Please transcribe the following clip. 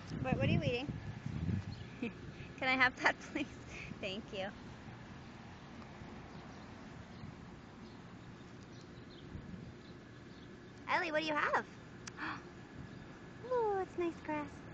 What are you eating? Can I have that, please? Thank you. Ellie, what do you have? Oh, it's nice grass.